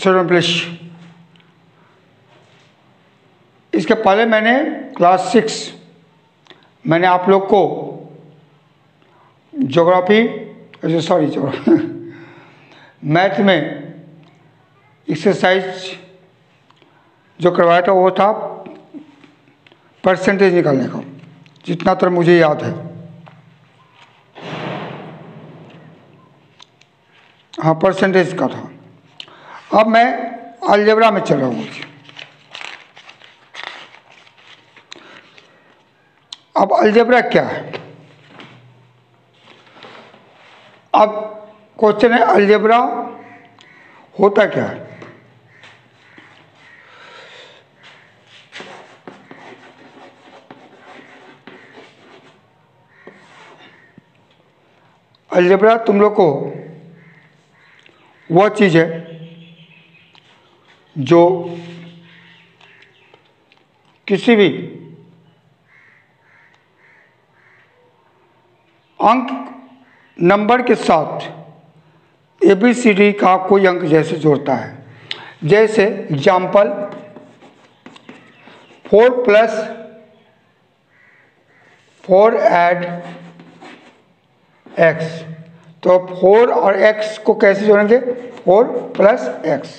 English. इसके पहले मैंने क्लास 6 मैंने आप लोग को ज्योग्राफी मैथ में एक्सरसाइज जो करवाया था वो था परसेंटेज निकालने का, जितना तो मुझे याद है। हाँ, परसेंटेज का था। अब मैं अलजेब्रा में चल रहा हूँ। अब अलजेब्रा क्या है? अब क्वेश्चन है अलजेब्रा होता क्या है? अलजेब्रा तुम लोग को वह चीज़ है जो किसी भी अंक नंबर के साथ ABCD का कोई अंक जैसे जोड़ता है। जैसे एग्जाम्पल 4 + 4 ऐड x, तो 4 और x को कैसे जोड़ेंगे? 4 + x,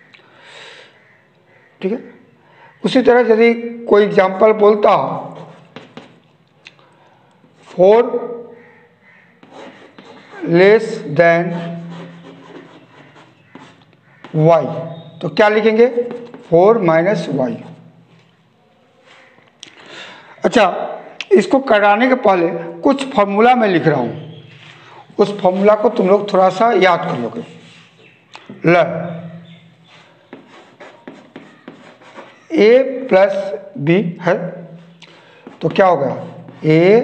ठीक है। उसी तरह यदि कोई एग्जाम्पल बोलता 4 < y, तो क्या लिखेंगे? 4 - y। अच्छा, इसको कराने के पहले कुछ फॉर्मूला मैं लिख रहा हूँ, उस फॉर्मूला को तुम लोग थोड़ा सा याद कर लोगे। A + B है, तो क्या होगा? A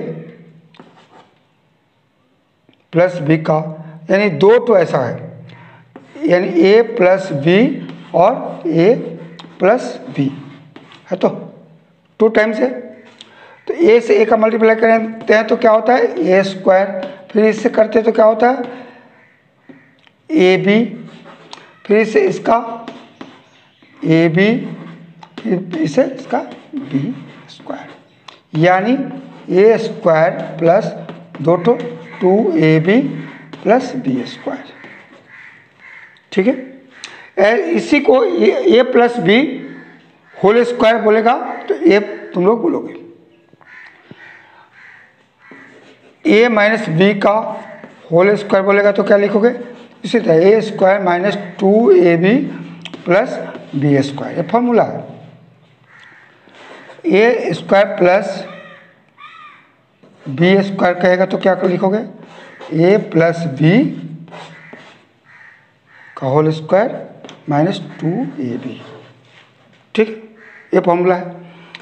+ B का यानी दो तो ऐसा है, यानी A + B और A + B है, तो 2 टाइम्स है। तो A से A का मल्टीप्लाई करते हैं तो क्या होता है? A²। फिर इससे करते हैं तो क्या होता है? AB। फिर इससे इसका AB, फिर इससे इसका B², यानी A² + 2AB + B², ठीक है। इसी को A + B होल स्क्वायर बोलेगा तो A तुम लोग बोलोगे। A - B का होल स्क्वायर बोलेगा तो क्या लिखोगे? इसी तरह A² - 2AB + B², ये फॉर्मूला है। A² + B² कहेगा तो क्या लिखोगे? A + B का होल स्क्वायर -2AB, ठीक, ये फॉर्मूला है।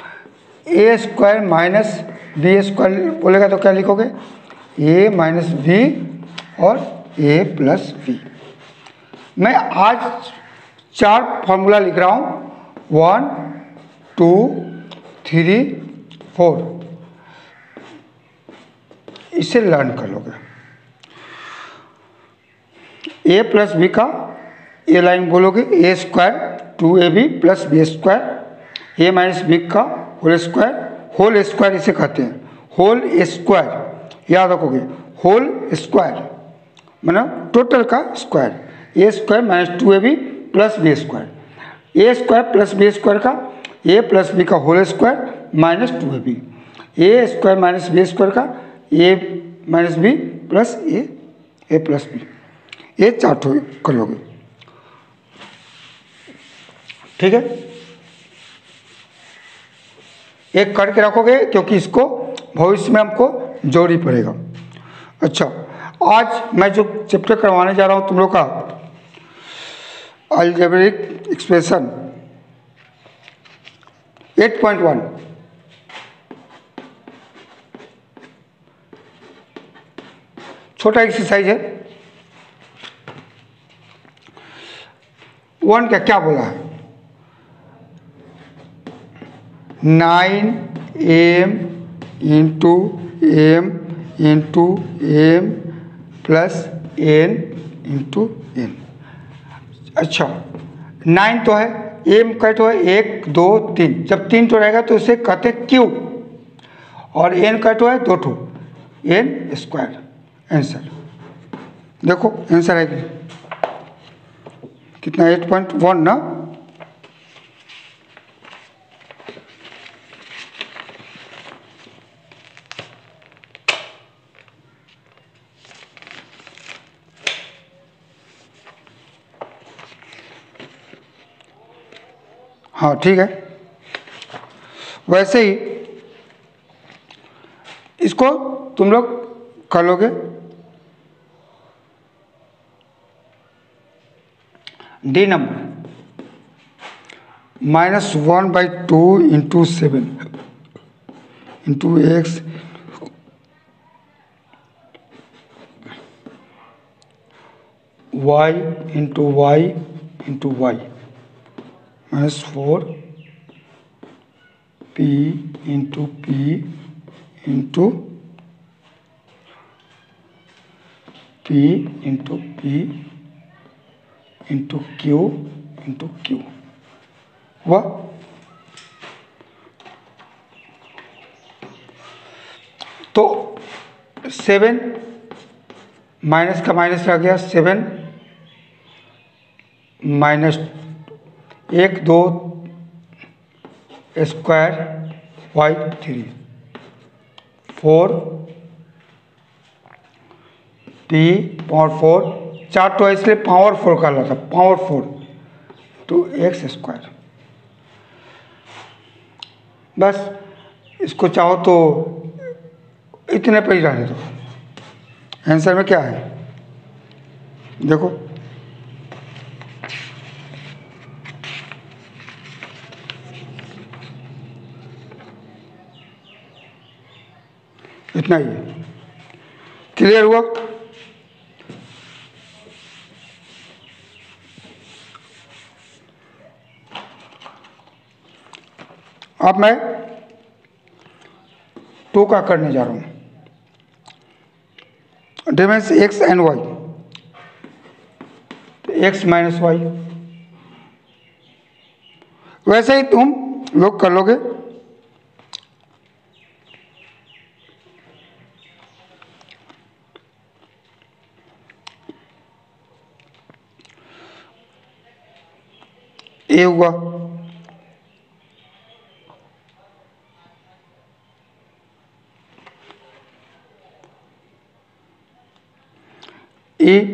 A² - B² बोलेगा तो क्या लिखोगे? A - B और A + B। मैं आज 4 फॉर्मूला लिख रहा हूँ, 1 2 3 4, इसे लर्न कर लोगे। A + B का ये लाइन बोलोगे, A² 2AB + B²। A - B का होल स्क्वायर इसे कहते हैं, होल स्क्वायर याद रखोगे। होल स्क्वायर मतलब टोटल का square. A² - 2AB + B², A² + B² का A + B का whole square -2AB, A² - B² का A - B + A + B, ये 4 कर लोगे, ठीक है। एक करके रखोगे क्योंकि इसको भविष्य में हमको जरूरी पड़ेगा। अच्छा, आज मैं जो चैप्टर करवाने जा रहा हूँ तुम लोग का अलजेब्रिक एक्सप्रेशन 8.1, छोटा एक्सरसाइज है। 1 का क्या बोला है? 9m × m × m + n × n। अच्छा, 9 तो है, एम का तो है 1 2 3, जब 3 तो रहेगा तो इसे कहते हैं क्यू, और एन का तो है 2 ठो, एन स्क्वायर। आंसर देखो, आंसर है कितना 8.1 ना। हाँ ठीक है, वैसे ही इसको तुम लोग कर लोगे। D number -1/2 into 7 into x y into y into y -4 p into p into p into p into q into q. वह तो 7 माइनस का माइनस रह गया, 7 minus 1 2 square y 3 4 p power 4, 4 तो इसलिए पावर 4 का था, पावर 4 टू एक्स स्क्वायर। बस इसको चाहो तो इतने पर ही रहने दो। आंसर में क्या है देखो, इतना ही है। क्लियर हुआ? अब मैं 2 का करने जा रहा हूँ। डिमेंस x and y, x minus y, वैसे ही तुम लोग कर लोगे। ए हुआ, ए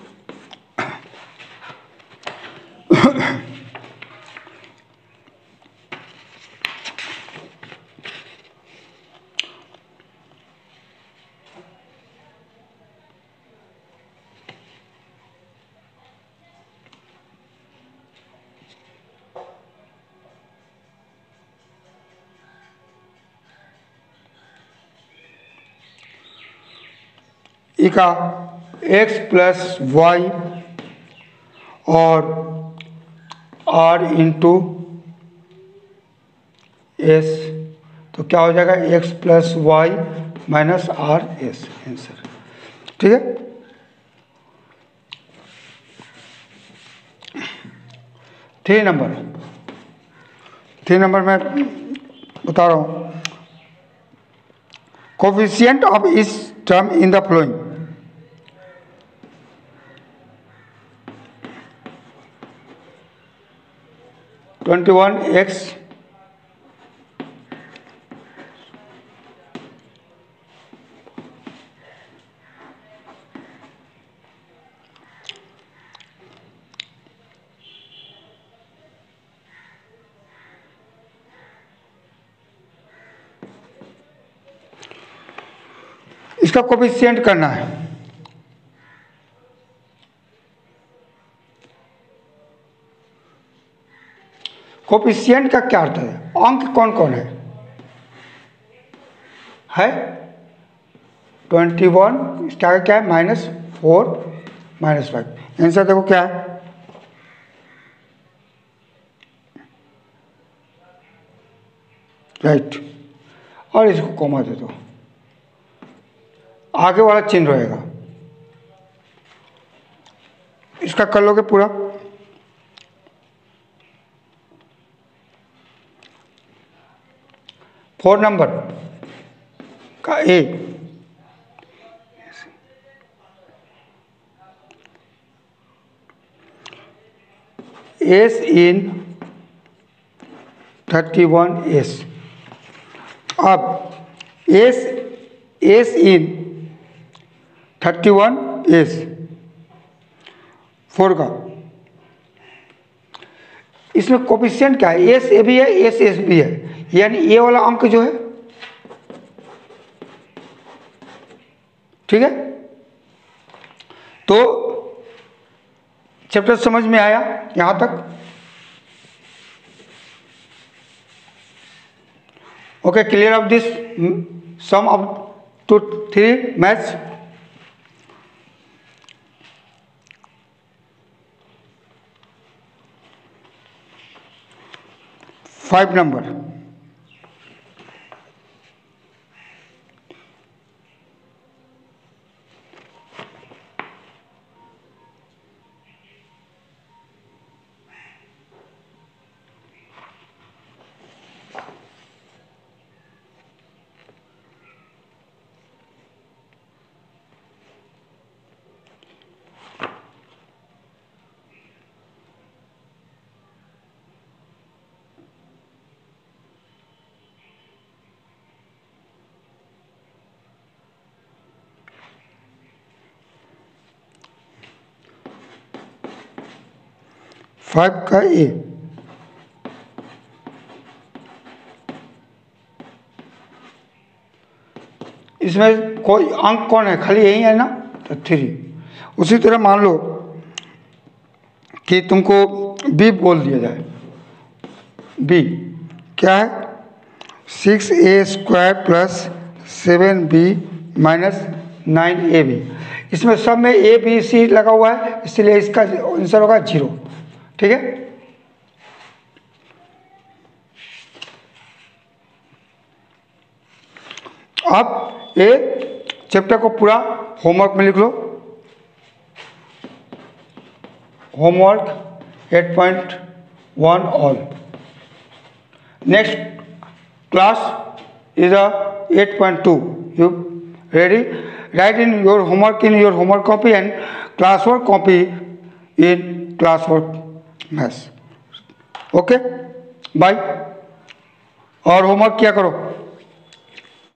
का एक्स प्लस वाई और आर इंटू एस, तो क्या हो जाएगा x plus y minus r s. Answer ठीक है। 3 नंबर में बता रहा हूँ, coefficient of this term in the following, x इसका कोफिशिएंट करना है। कोफिशिएंट का क्या अर्थ है? अंक कौन कौन है 21, इसका आगे क्या है -4 -5। आंसर देखो क्या है, राइट। और इसको कॉमा दे दो, आगे वाला चिन्ह रहेगा। इसका कर लोगे पूरा, 4 नंबर का ए, एस इन 31s। अब एस इन 31s 4 का, इसमें कोफिशिएंट क्या है? एस ए भी है, एस एस भी है, यानी ए वाला अंक जो है, ठीक है। तो चैप्टर समझ में आया यहां तक? Okay, clear of this sum of 2 3 maths. Five number, five का ए, इसमें कोई अंक कौन है? खाली यही है ना, तो 3। उसी तरह मान लो कि तुमको बी बोल दिया जाए। बी क्या है? 6a² plus 7b minus 9ab। इसमें सब में ए बी सी लगा हुआ है, इसलिए इसका आंसर होगा 0, ठीक है। अब ये चैप्टर को पूरा होमवर्क में लिख लो। Homework 8.1 all. Next class is a 8.2. You ready? Write in your homework copy and classwork copy in classwork maths. Okay? Bye. और होमवर्क क्या करो।